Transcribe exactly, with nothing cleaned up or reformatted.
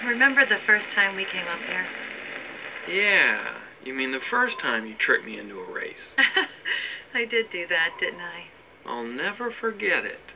Remember the first time we came up here? Yeah, you mean the first time you tricked me into a race. I did do that, didn't I? I'll never forget it.